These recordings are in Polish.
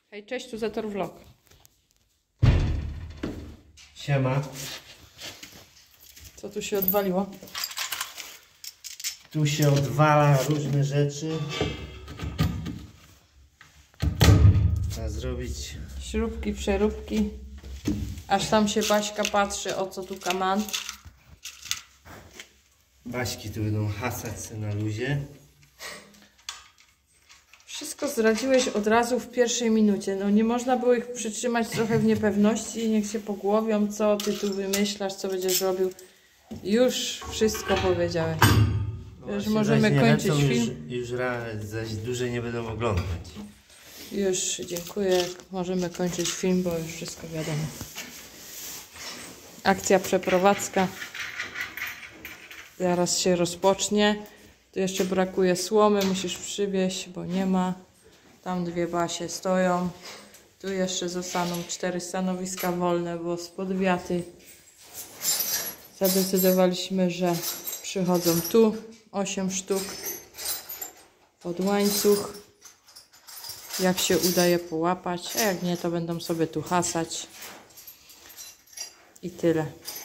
Hej, cześć, tu Zetor Vlog. Siema. Co tu się odwaliło? Tu się odwala różne rzeczy. Trzeba zrobić Śrubki, przeróbki. Aż tam się Baśka patrzy, o co tu kaman. Baśki tu będą hasać sobie na luzie. Wszystko zdradziłeś od razu w pierwszej minucie. No nie można było ich przytrzymać trochę w niepewności. Niech się pogłowią, co ty tu wymyślasz, co będziesz robił. Już wszystko powiedziałeś. Już możemy kończyć film. Już zaś dłużej nie będą oglądać. Już dziękuję. Możemy kończyć film, bo już wszystko wiadomo. Akcja przeprowadzka zaraz się rozpocznie. Tu jeszcze brakuje słomy, musisz przywieźć, bo nie ma. Tam dwie Basie stoją. Tu jeszcze zostaną 4 stanowiska wolne, bo spod wiaty zadecydowaliśmy, że przychodzą tu 8 sztuk pod łańcuch. Jak się uda je połapać, a jak nie, to będą sobie tu hasać. I tyle.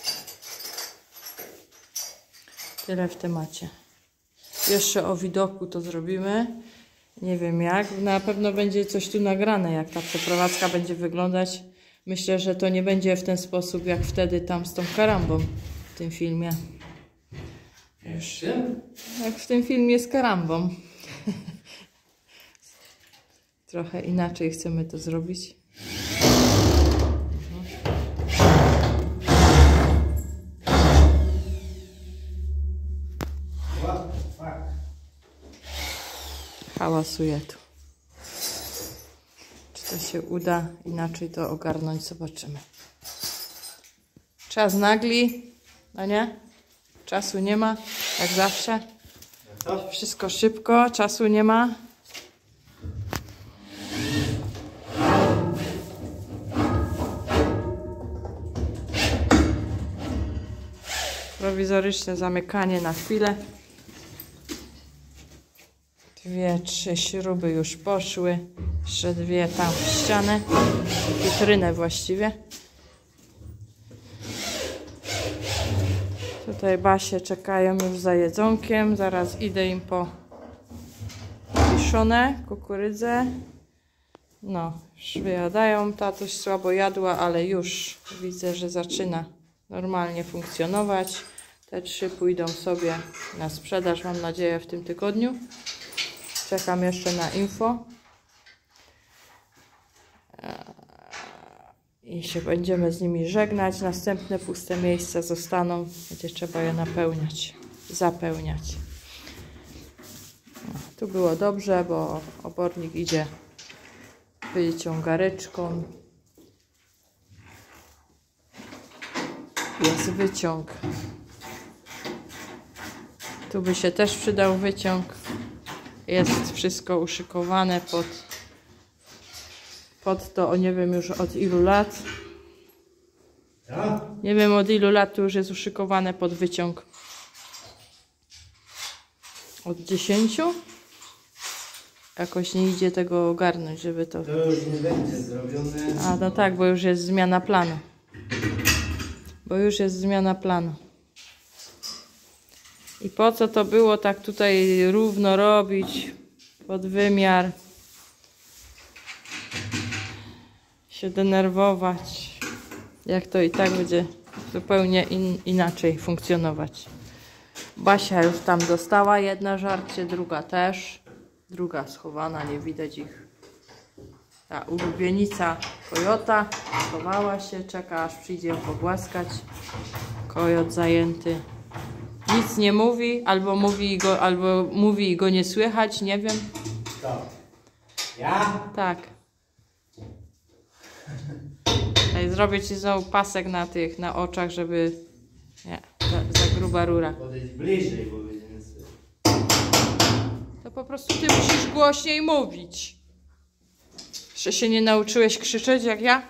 Tyle w temacie. Jeszcze o widoku to zrobimy. Nie wiem jak. Na pewno będzie coś tu nagrane, jak ta przeprowadzka będzie wyglądać. Myślę, że to nie będzie w ten sposób, jak wtedy tam z tą karambą w tym filmie. Jak w tym filmie z karambą. Trochę inaczej chcemy to zrobić. Hałasuje tu. Czy to się uda inaczej to ogarnąć? Zobaczymy. Czas nagli, no nie? Czasu nie ma, jak zawsze. Wszystko szybko, czasu nie ma. Prowizoryczne zamykanie na chwilę. 2, 3 śruby już poszły. Jeszcze 2 tam w ścianę. Witrynę właściwie. Tutaj Basie czekają już za jedzonkiem. Zaraz idę im po kiszone, kukurydzę. No, już wyjadają. Tatuś słabo jadła, ale już widzę, że zaczyna normalnie funkcjonować. Te 3 pójdą sobie na sprzedaż, mam nadzieję, w tym tygodniu. Czekam jeszcze na info. I się będziemy z nimi żegnać. Następne puste miejsca zostaną. Będzie trzeba je napełniać, zapełniać. No, tu było dobrze, bo obornik idzie wyciągareczką. Jest wyciąg. Tu by się też przydał wyciąg. Jest wszystko uszykowane pod to, nie wiem już od ilu lat. Nie wiem od ilu lat to już jest uszykowane pod wyciąg. Od 10? Jakoś nie idzie tego ogarnąć, żeby to... To już nie będzie zrobione. A no tak, bo już jest zmiana planu. I po co to było tak tutaj równo robić, pod wymiar, się denerwować, jak to i tak będzie zupełnie inaczej funkcjonować. Basia już tam dostała jedna żarcie, druga też, druga schowana, nie widać ich. Ta ulubienica kojota schowała się, czeka aż przyjdzie ją pogłaskać. Kojot zajęty. Nic nie mówi, albo mówi i go nie słychać, nie wiem. Kto? Ja? Tak. Ej, zrobię ci znowu pasek na oczach, żeby... Nie, za gruba rura. Podejdź bliżej, bo będzie nie słychać. To po prostu ty musisz głośniej mówić. Że się nie nauczyłeś krzyczeć jak ja?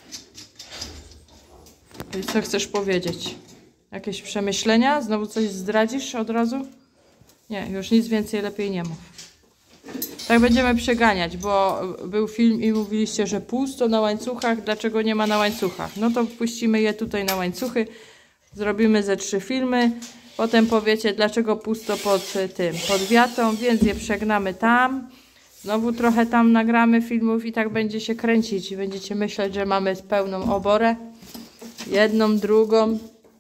I co chcesz powiedzieć? Jakieś przemyślenia? Znowu coś zdradzisz od razu? Nie, już nic więcej lepiej nie mów. Tak będziemy przeganiać, bo był film i mówiliście, że pusto na łańcuchach. Dlaczego nie ma na łańcuchach? No to puścimy je tutaj na łańcuchy. Zrobimy ze 3 filmy. Potem powiecie, dlaczego pusto pod wiatą, więc je przegnamy tam. Znowu trochę tam nagramy filmów i tak będzie się kręcić. I będziecie myśleć, że mamy pełną oborę. Jedną, drugą.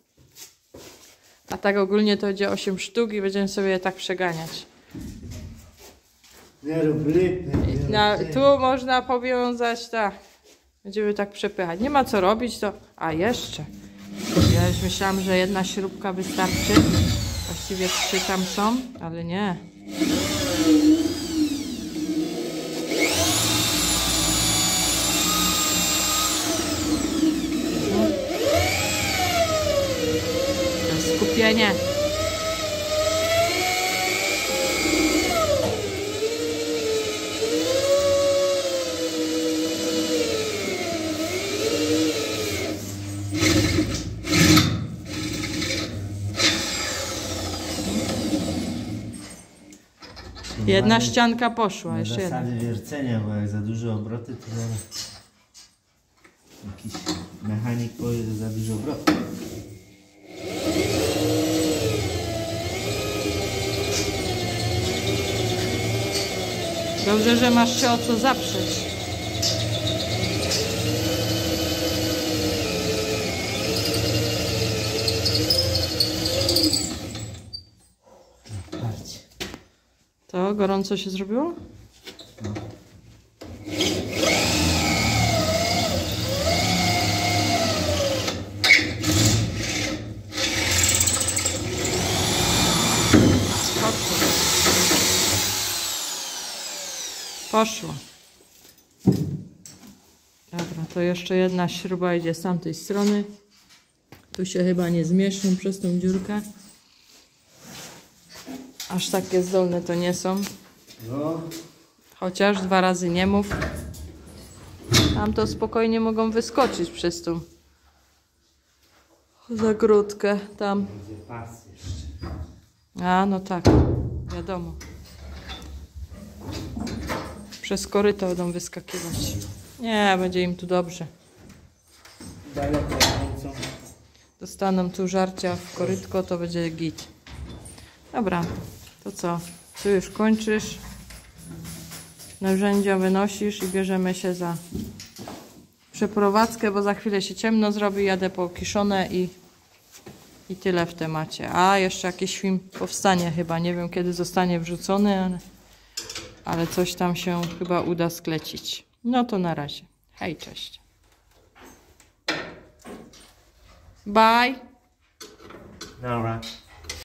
A tak ogólnie to będzie 8 sztuk i będziemy sobie je tak przeganiać. Nie rób lipy. Tu można powiązać, tak. Będziemy tak przepychać. Nie ma co robić, to... A jeszcze. Ja już myślałam, że jedna śrubka wystarczy. Właściwie 3 tam są, ale nie. Skupienie. Jedna ścianka poszła, jeszcze jedna. Zasady wiercenia, bo jak za duże obroty, to zaraz jakiś mechanik powie, że za dużo obrotów. Dobrze, że masz się o co zaprzeć. Patrzcie. To gorąco się zrobiło? No. Poszło. Dobra, to jeszcze jedna śruba idzie z tamtej strony. Tu się chyba nie zmieszczą przez tą dziurkę. Aż takie zdolne to nie są. No. Chociaż 2 razy nie mów. Tam to spokojnie mogą wyskoczyć przez tą zagródkę. Tam. Będzie pas jeszcze. A, no tak. Wiadomo. Przez koryto będą wyskakiwać. Nie, będzie im tu dobrze. Daleko kręcą. Dostaną tu żarcia w korytko, to będzie git. Dobra, to co? Tu już kończysz. Narzędzia wynosisz i bierzemy się za przeprowadzkę, bo za chwilę się ciemno zrobi, jadę po kiszone i tyle w temacie. A, jeszcze jakiś film powstanie chyba, nie wiem kiedy zostanie wrzucony, ale coś tam się chyba uda sklecić. No to na razie. Hej, cześć. Bye. Dobra.